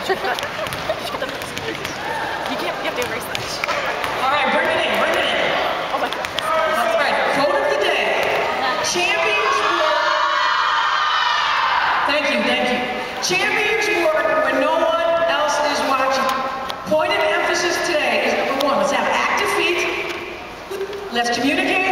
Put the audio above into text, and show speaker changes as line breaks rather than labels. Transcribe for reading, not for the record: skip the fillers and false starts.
You have to erase that.
All right, bring it in, bring it in.
Oh my God.
All right, quote of the day. Champions work. Thank you, thank you. Champions work when no one else is watching. Point of emphasis today is number one, let's have active feet. Let's communicate.